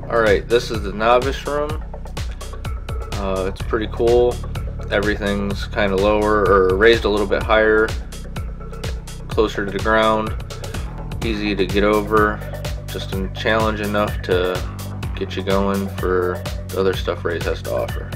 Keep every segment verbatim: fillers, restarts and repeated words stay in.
Alright, this is the novice room. Uh, it's pretty cool. Everything's kind of lower or raised a little bit higher, closer to the ground, easy to get over, just a challenge enough to get you going for the other stuff Raise has to offer.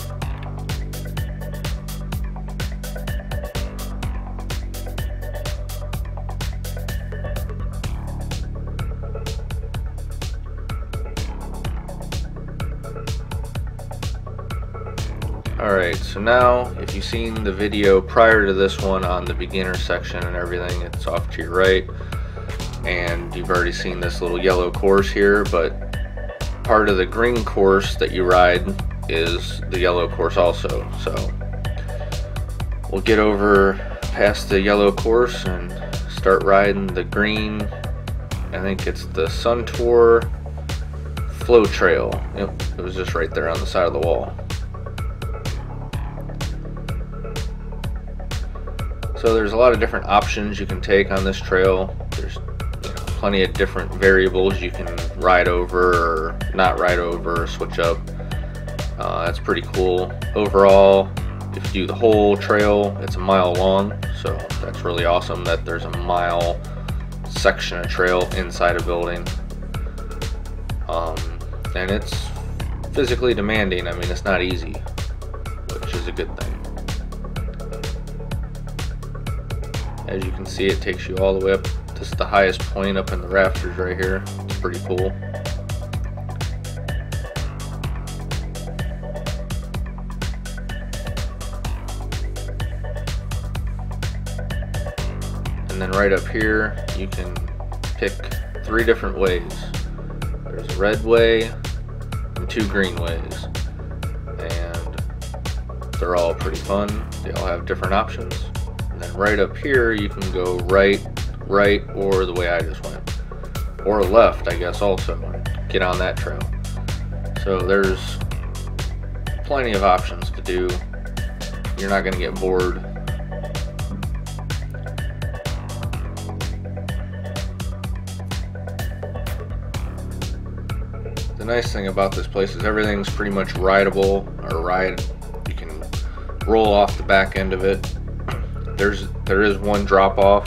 Alright, so now if you've seen the video prior to this one on the beginner section and everything, it's off to your right, and you've already seen this little yellow course here, but part of the green course that you ride is the yellow course also. So we'll get over past the yellow course and start riding the green. I think it's the Sun Tour Flow Trail. Yep, it was just right there on the side of the wall. So there's a lot of different options you can take on this trail. There's you know, plenty of different variables you can ride over or not ride over or switch up. Uh, that's pretty cool. Overall, if you do the whole trail, it's a mile long, so that's really awesome that there's a mile section of trail inside a building. Um, and it's physically demanding. I mean, it's not easy, which is a good thing. As you can see, it takes you all the way up. This is the highest point up in the rafters right here. It's pretty cool. And then right up here, you can pick three different ways. There's a red way and two green ways. And they're all pretty fun. They all have different options. And then right up here, you can go right, right, or the way I just went. Or left, I guess, also. Get on that trail. So there's plenty of options to do. You're not going to get bored. The nice thing about this place is everything's pretty much rideable, or ride. You can roll off the back end of it. There's there is one drop off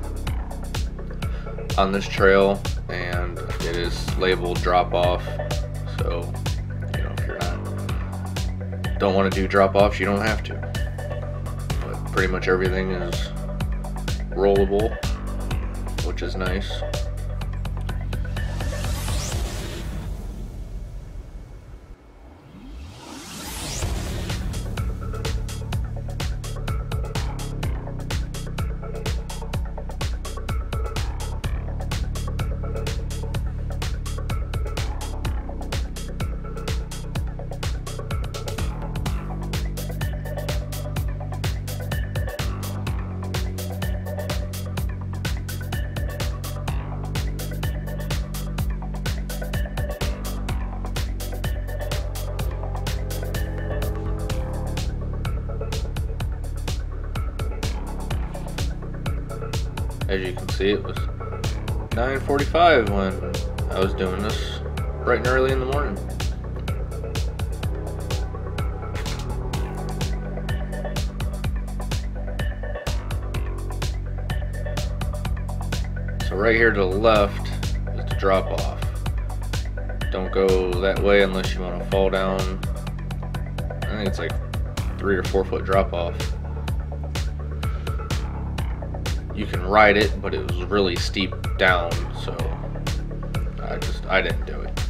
on this trail, and it is labeled drop off. So you know, if you're not don't want to do drop offs, you don't have to. But pretty much everything is rollable, which is nice. As you can see, it was nine forty-five when I was doing this, bright and early in the morning. So right here to the left is the drop off. Don't go that way unless you want to fall down. I think it's like three or four foot drop off. You can ride it, but it was really steep down, so I just I didn't do it.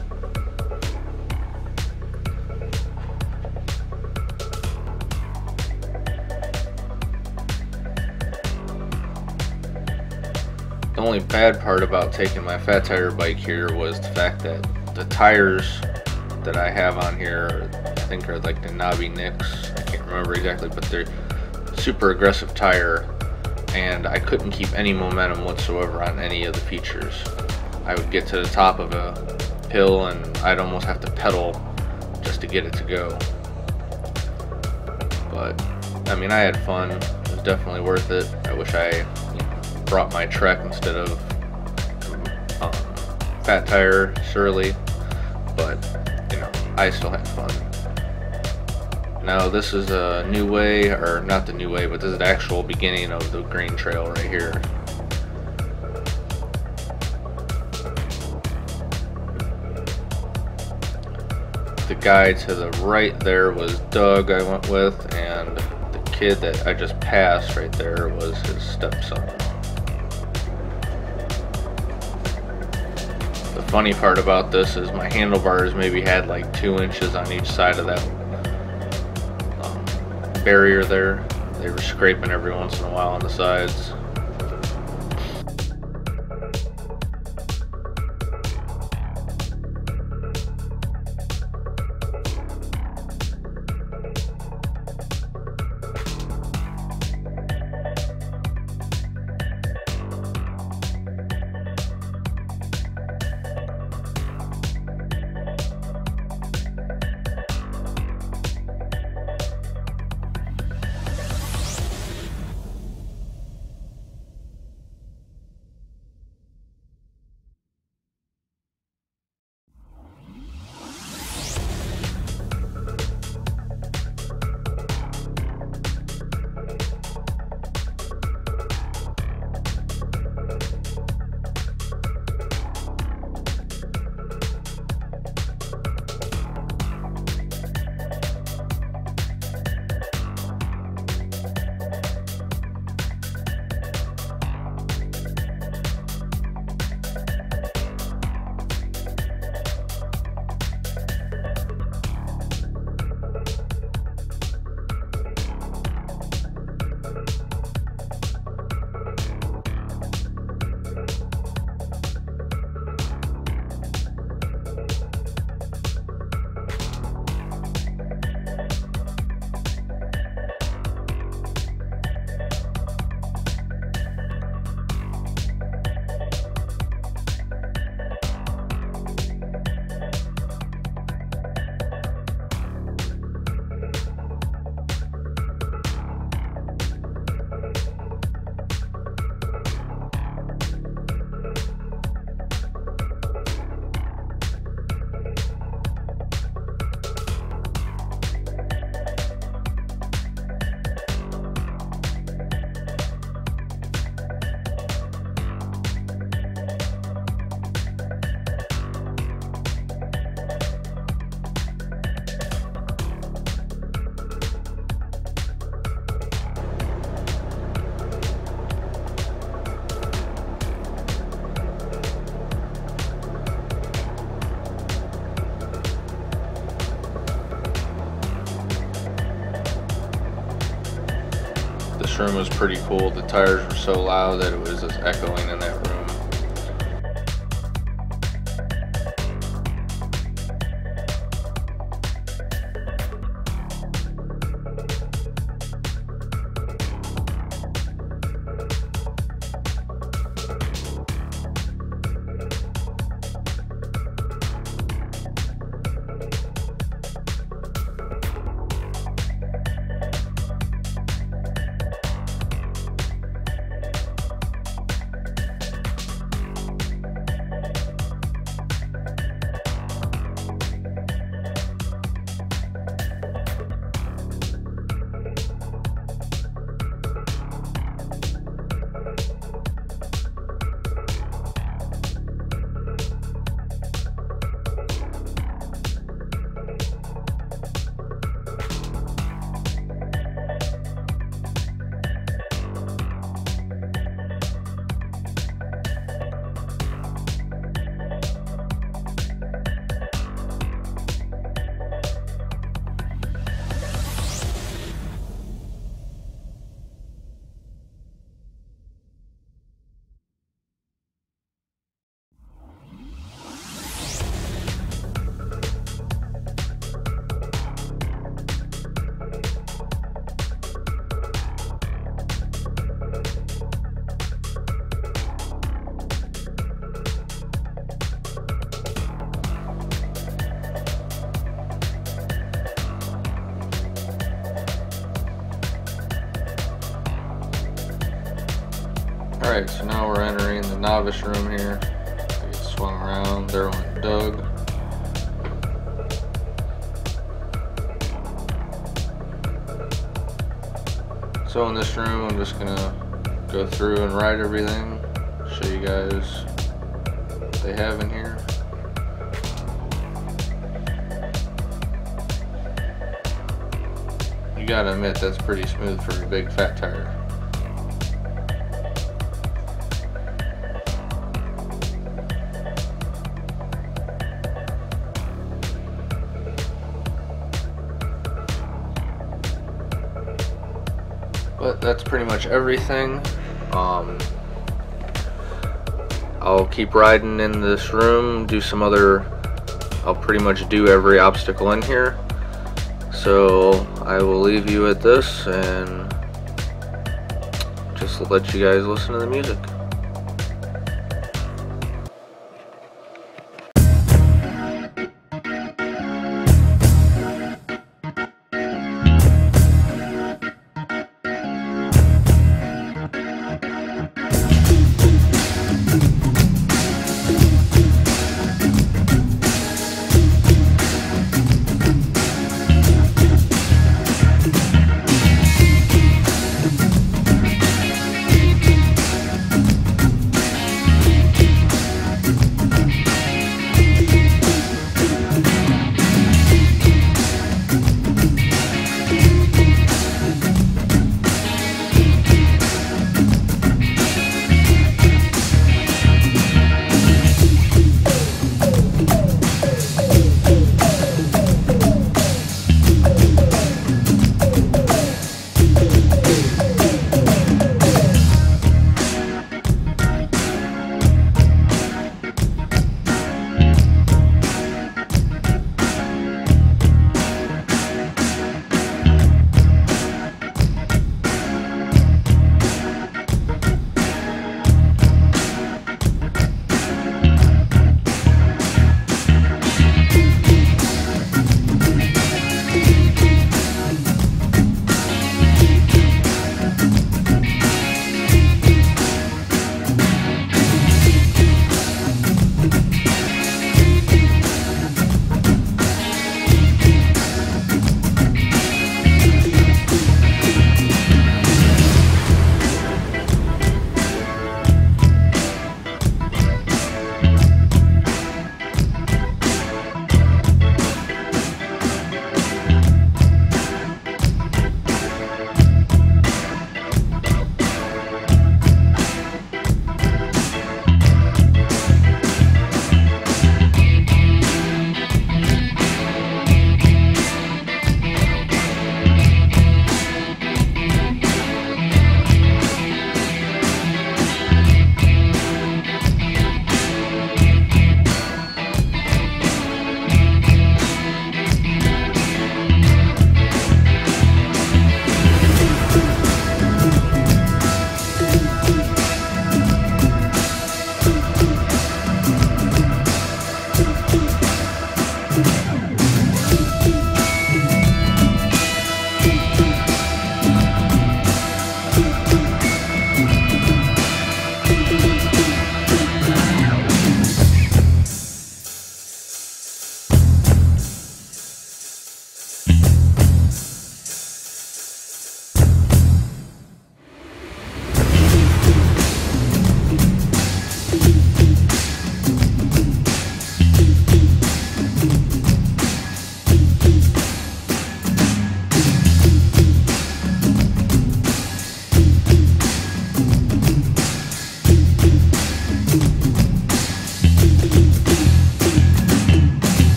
The only bad part about taking my fat tire bike here was the fact that the tires that I have on here, I think are like the novice. I can't remember exactly, but they're super aggressive tire. And I couldn't keep any momentum whatsoever on any of the features. I would get to the top of a hill and I'd almost have to pedal just to get it to go. But I mean, I had fun. It was definitely worth it. I wish I you know, brought my Trek instead of um, fat tire, surely. but you know, I still had fun. Now this is a new way, or not the new way, but this is the actual beginning of the green trail right here. The guy to the right there was Doug I went with, and the kid that I just passed right there was his stepson. The funny part about this is my handlebars maybe had like two inches on each side of that um, barrier there. They were scraping every once in a while on the sides. This room was pretty cool. The tires were so loud that it was just echoing in that room. Alright, so now we're entering the novice room here. I get swung around, there went Doug. So in this room, I'm just gonna go through and ride everything, show you guys what they have in here. You gotta admit, that's pretty smooth for a big fat tire. But that's pretty much everything. Um, I'll keep riding in this room, do some other, I'll pretty much do every obstacle in here. So I will leave you at this and just let you guys listen to the music.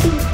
Peace.